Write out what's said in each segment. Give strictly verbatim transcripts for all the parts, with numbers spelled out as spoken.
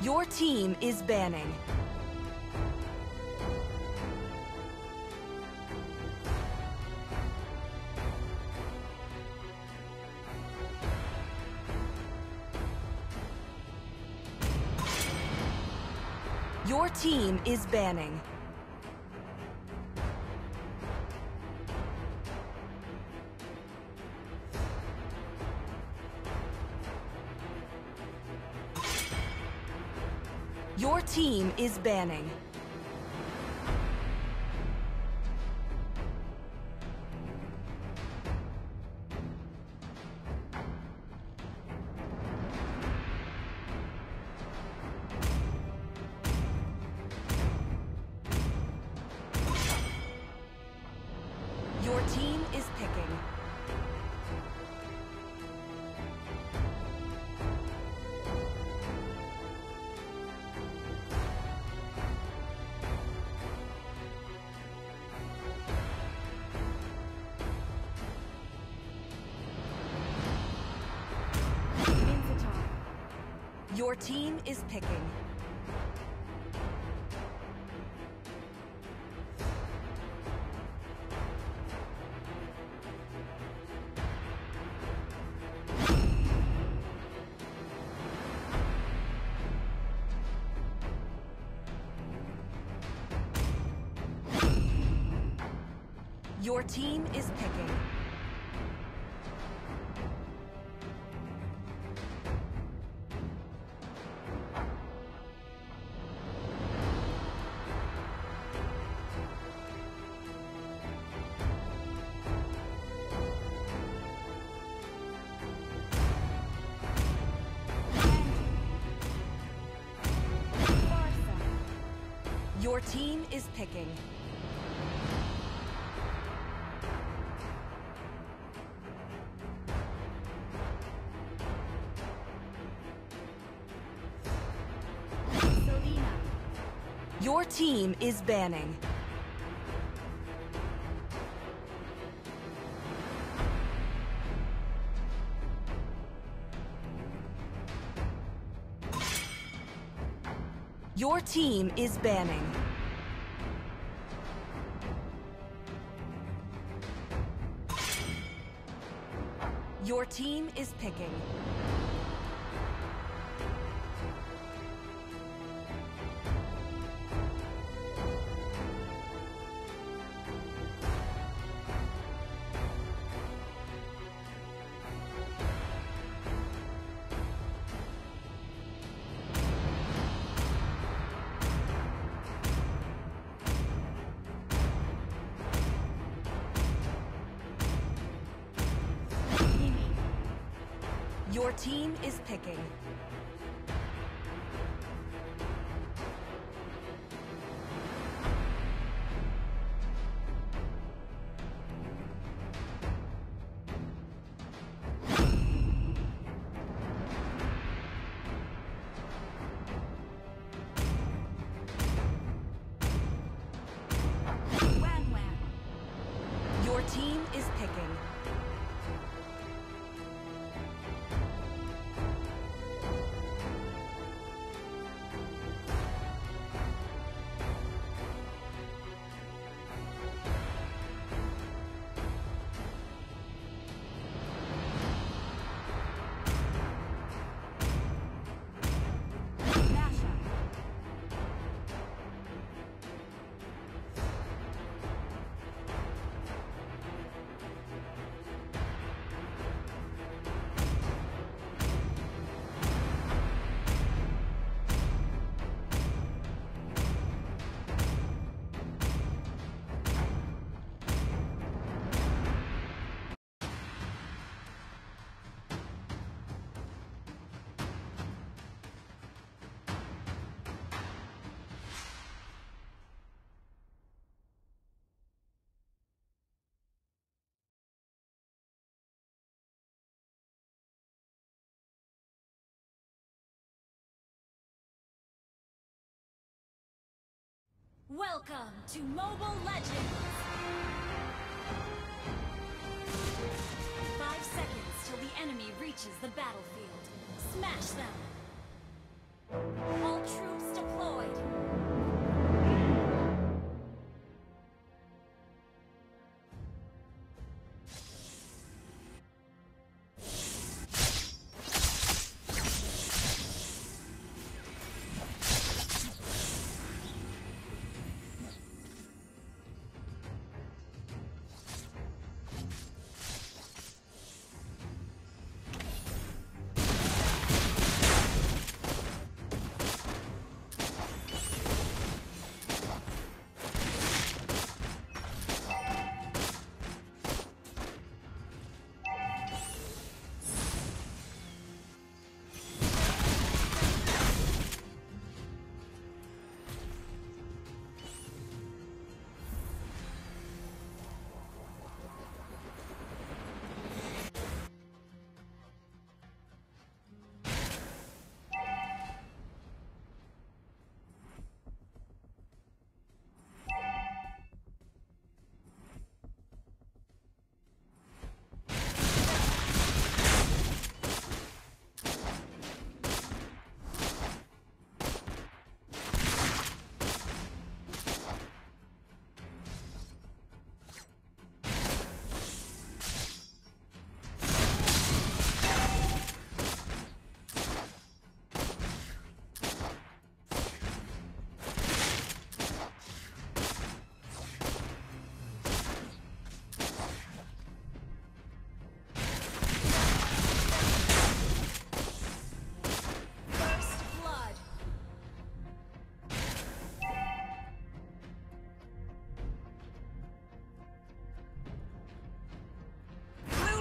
Your team is banning. Your team is banning. Your team is banning. Your team is picking. Your team is picking. Your team is picking. Your team is picking. Your team is banning. Your team is banning. Your team is picking. Your team is picking. Wham wham. Your team is picking. Welcome to Mobile Legends! Five seconds till the enemy reaches the battlefield. Smash them! All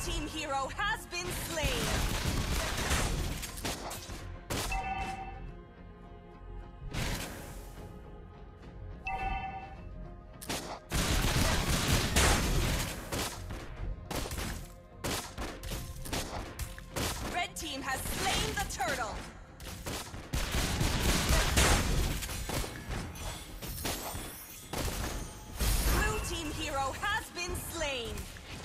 team hero has been slain. Red team has slain the turtle. Blue team hero has been slain.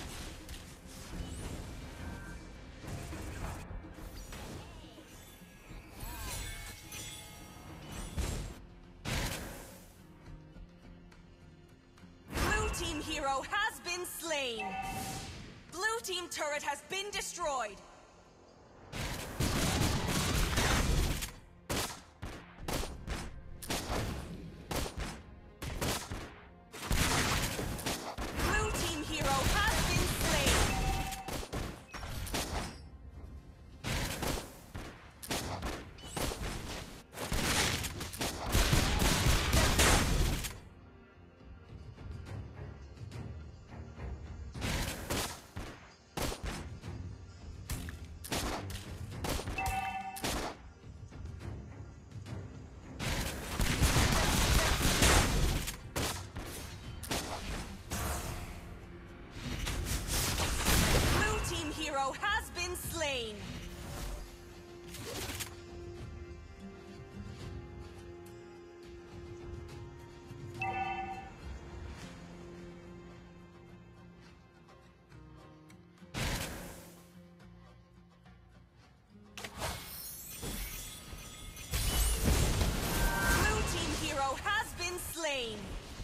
Blue team hero has been slain. Blue team turret has been destroyed. Blue team hero has been slain. Blue team hero has been slain. Blue team hero has been slain.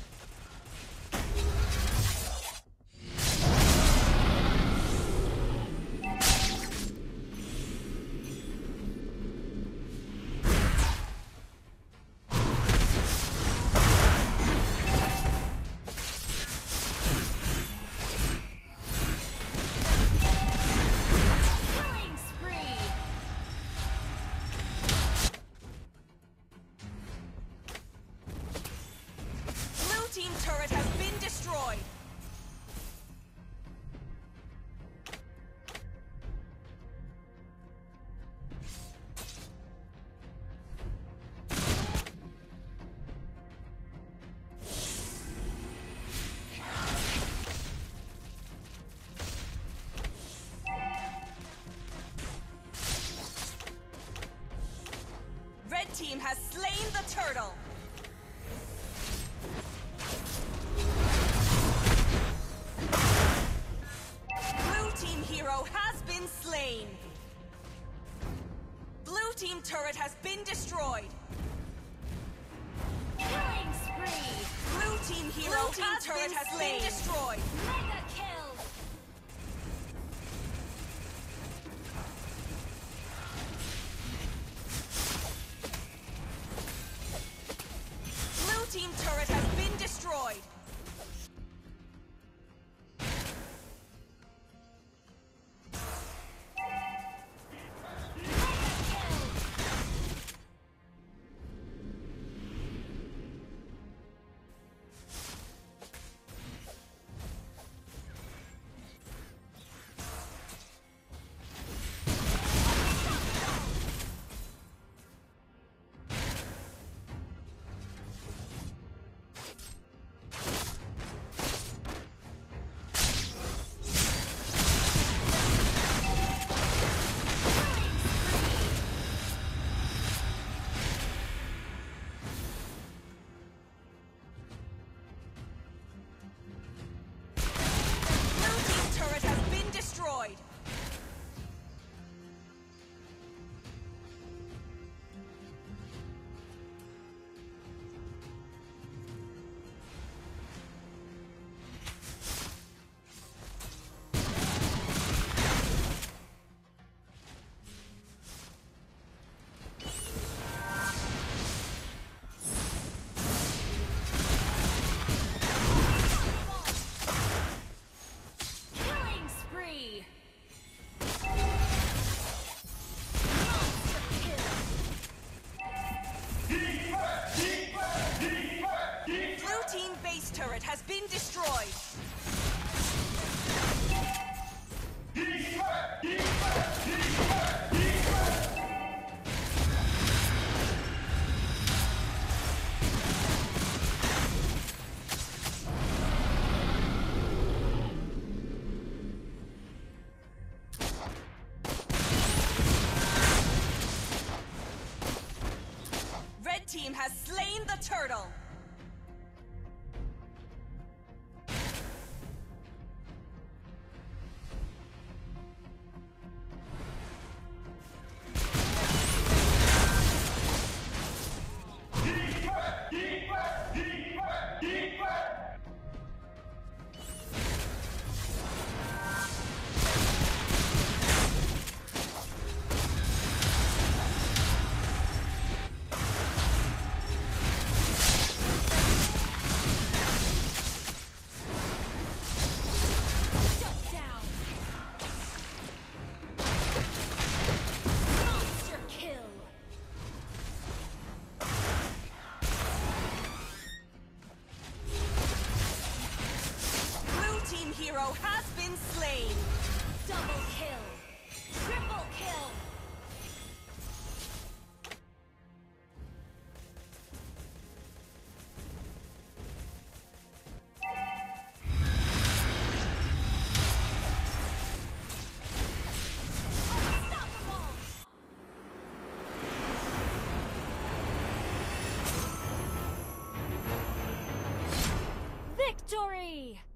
Killing spree. Blue team turret has been destroyed. Red team has slain the turtle. Blue team hero has been slain. Blue team turret has been destroyed. Killing spree. Blue team hero Blue team has turret been has slain. been destroyed. Mega kill. Blue team turret has been destroyed. turtle! Hero has been slain! Double kill! Triple kill! Unstoppable! Victory!